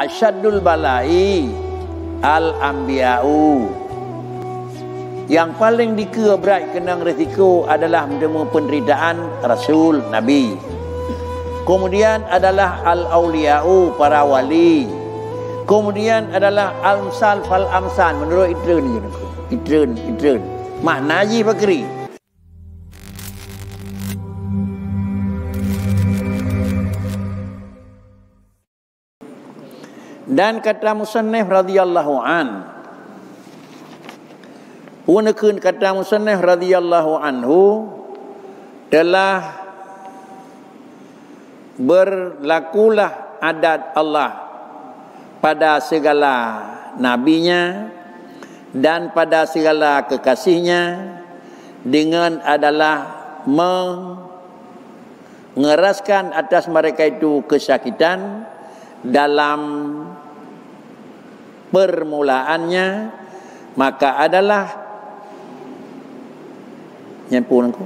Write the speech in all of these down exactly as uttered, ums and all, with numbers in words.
Asyaddul balai al-anbiya'u. Yang paling dikira berat kenang risiko adalah menerima penderitaan Rasul Nabi. Kemudian adalah al-awliya'u, para wali. Kemudian adalah al-amsal fal-amsal, menurut Idrun ni. Idrun, Idrun. Makna Haji Fakri. Dan kata musannif radhiyallahu an, punakun kata musannif radhiyallahu anhu, telah berlakulah adat Allah pada segala nabinya dan pada segala kekasihnya dengan adalah mengeraskan atas mereka itu kesakitan dalam permulaannya, maka adalah nyampunanku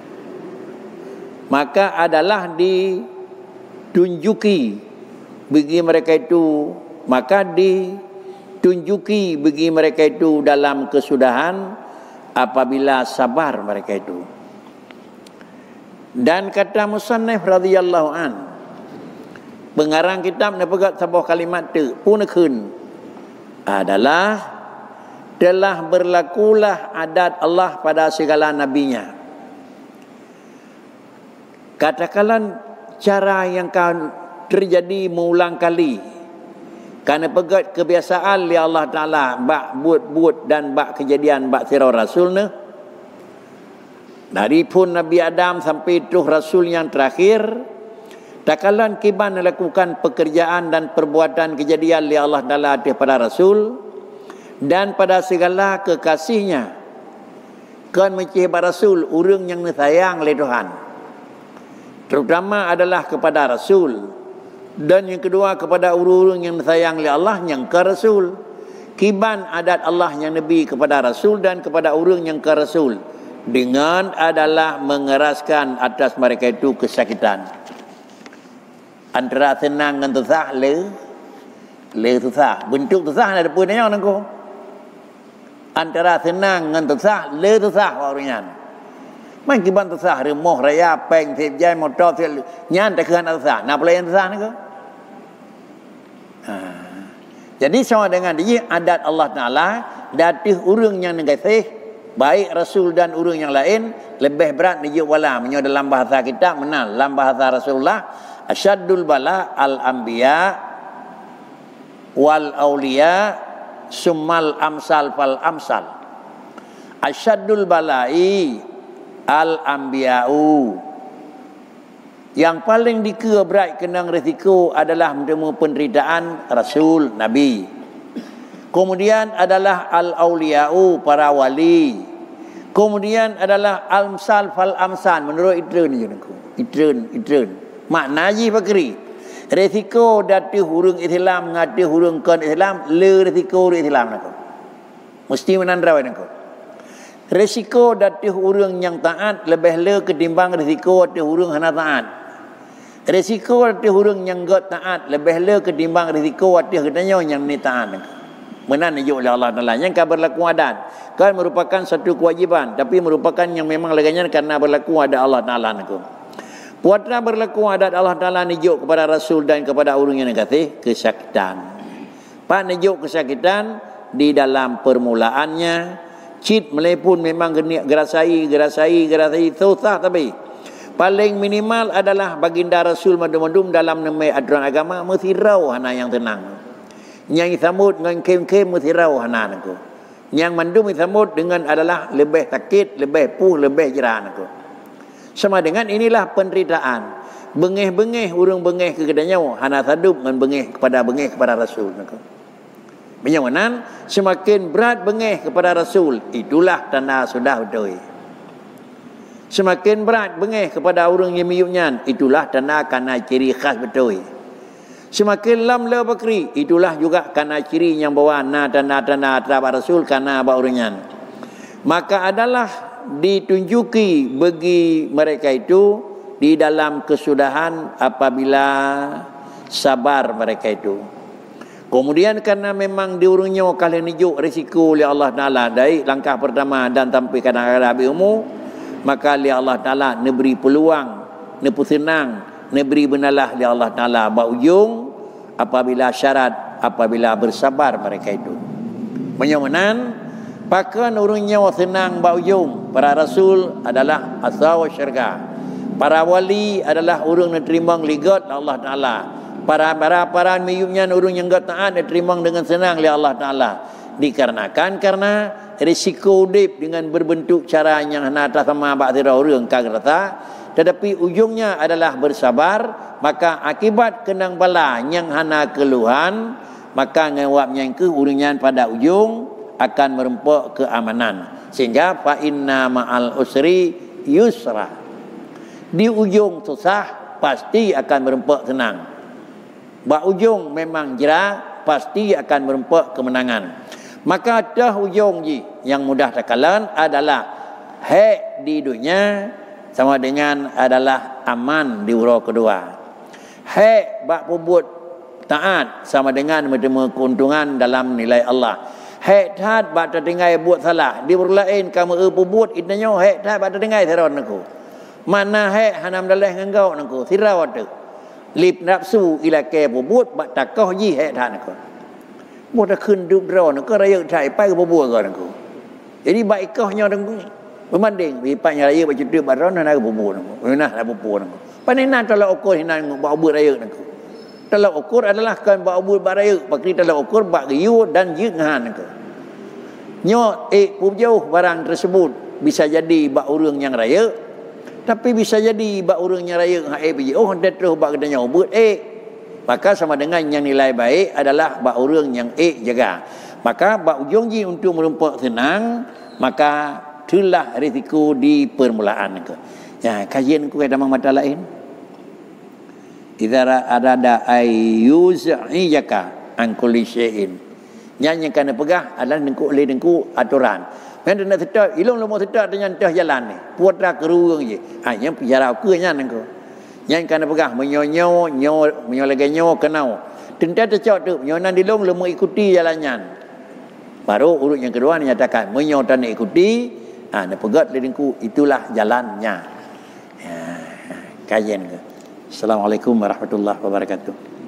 maka adalah ditunjuki bagi mereka itu maka ditunjuki bagi mereka itu dalam kesudahan apabila sabar mereka itu. Dan kata musannif radhiyallahu an, pengarang kitab nak pegat sebuah kalimat tu punakun adalah telah berlakulah adat Allah pada segala nabinya. Katakanlah cara yang kan terjadi mengulang kali kerana pegat kebiasaan li Allah Ta'ala bak buat-buat dan bak kejadian bak sirah Rasul ni, dari pun Nabi Adam sampai tu Rasul yang terakhir, takalan kiban melakukan pekerjaan dan perbuatan kejadian li Allah Ta'ala pada Rasul dan pada segala kekasihnya, kan mencihbat Rasul orang yang sayang oleh Tuhan, terutama adalah kepada Rasul, dan yang kedua kepada orang-orang yang sayang oleh Allah yang ke Rasul. Kiban adat Allah yang Nabi kepada Rasul dan kepada orang yang ke Rasul dengan adalah mengeraskan atas mereka itu kesakitan. Antara senang dan susah, le le susah. Bentuk susah ada pun yang nangko. Antara senang dan susah, le susah orangnya. Main kiban susah, remoh raya, peng, sip jai, motor, sip nyan tak kena susah. Nak pelayan susah ni ke? Ha. Jadi sama dengan dia adat Allah Ta'ala, datih orang yang negasih, baik Rasul dan orang yang lain, lebih berat nijuk wala. Menyo dalam bahasa kita menal, dalam bahasa Rasulullah, asyaddul bala al-anbiya wal awliya summal amsal fal amsal. Asyaddul balai al-anbiya'u. Yang paling dikira berat kenang risiko adalah menerima penderitaan Rasul Nabi. Kemudian adalah al-awliya'u, para wali. Kemudian adalah al-amsal fal amsal, menurut Idrun ni. Idrun, Idrun. Makna Haji Fakri. Risiko datih hurung Islam ngatih hurung kon Islam, le risiko Islam nak. Mesti menandrawai nak. Risiko datih hurung yang taat lebih le ketimbang risiko datih hurung hana taat. Risiko datih hurung yang gak taat lebih le ketimbang risiko datih katanya yang ni taat. Menan nijuk oleh Allah Taala yang kan berlaku adat. Kan merupakan satu kewajiban, tapi merupakan yang memang leganya karena berlaku ada Allah Taala nak. Puatra berlaku adat Allah Ta'ala nijuk kepada Rasul dan kepada orang yang negatif kesakitan. Pak nijuk kesakitan di dalam permulaannya, cit melepun memang gerasai, gerasai, gerasai, susah tapi paling minimal adalah baginda Rasul madum-madum dalam nama aturan agama mesti rau hana yang tenang. Yang samud dengan kem-kem mesti rau hana aku. Yang mandum samud dengan adalah lebih sakit, lebih puh, lebih jerah aku. Sama dengan inilah penderitaan. Bengih-bengih urang bengih ke kedanya hana sadup dengan bengih kepada bengih kepada Rasul. Menyawanan semakin berat bengih kepada Rasul, itulah tanda sudah betul. Semakin berat bengih kepada orang yang miyuknya, itulah tanda kana ciri khas betul. Semakin lam le bakri, itulah juga kana ciri yang bawa na tanda-tanda terhadap Rasul kana ba orangnya. Maka adalah ditunjuki bagi mereka itu di dalam kesudahan apabila sabar mereka itu. Kemudian kerana memang diurungnya kalian nijuk risiko oleh Allah Ta'ala dari langkah pertama dan sampai kadang-kadang habis umur, maka oleh Allah Ta'ala neberi peluang, nepu senang, neberi benalah oleh Allah Ta'ala berujung apabila syarat, apabila bersabar mereka itu. Menyomanan, pakan urungnya senang berujung. Para Rasul adalah asal syurga. Para wali adalah urung yang terima ligat Allah Ta'ala. Para para para miyumnya urung yang enggak taat diterima dengan senang oleh Allah Taala, dikarenakan karena risiko hidup dengan berbentuk cara yang nata sama ba'dira urang kagrata, tetapi ujungnya adalah bersabar, maka akibat kenang bala yang hana keluhan, maka ngawapnya ke urungnya pada ujung akan merempuk keamanan, sehingga fa inna ma'al usri yusra, di ujung susah pasti akan merempuk senang. Bak ujung memang jerak, pasti akan merempuk kemenangan. Maka dah ujung ji yang mudah takalan adalah hak di dunia sama dengan adalah aman di ura kedua. Hak bak pubut taat sama dengan menerima keuntungan dalam nilai Allah. Hak taat bak terdengai buat salah di berlain kamu e pubut itanya hak taat bak terdengai seron aku. Mana hak hanam daleh ngengau aku sirau tu. Lip nafsu ila ke pubut bak takoh ji hak taat aku. Bo ta khun dup ro aku raya thai pai ke pubut kan aku. Jadi bak ikohnya aku berbanding bipanya raya bak cetuk baron nak ke pubut aku. Nah nak pubut aku. Panina tolak ukur hinan bak ubut raya aku. Tolak ukur adalah kan bak ubut bak raya, pakri tolak ukur bak giyu dan jinghan aku. Nyo eh pujauh barang tersebut bisa jadi bak urang yang raya. Tapi bisa jadi bak urangnya raya hak eh biji. Oh dia terus bak kedanya ubut eh. Maka sama dengan yang nilai baik adalah bak urang yang eh jaga. Maka bak ujung ji untuk merempuk senang, maka itulah risiko di permulaan ke. Ya, kajian ku ada mata lain. Idza arada ayyuz'iyaka an kulli syai'in. Yang yang kena pegah adalah dengku oleh dengku aturan. Pen nak setak, ilung lemo setak dengan tah jalan ni. Putra kerurung je. Ha yang bicara ke nya nengko. Yang kena pegah menyonyo, nyo, menyo lagi nyo kenau. Tentang tercok tu, menyonan dilung lemo ikuti jalannya. Baru urut yang kedua menyatakan menyo tak nak ikuti, ha nak pegat dengku itulah jalannya. Ya, kajian ke. Assalamualaikum warahmatullahi wabarakatuh.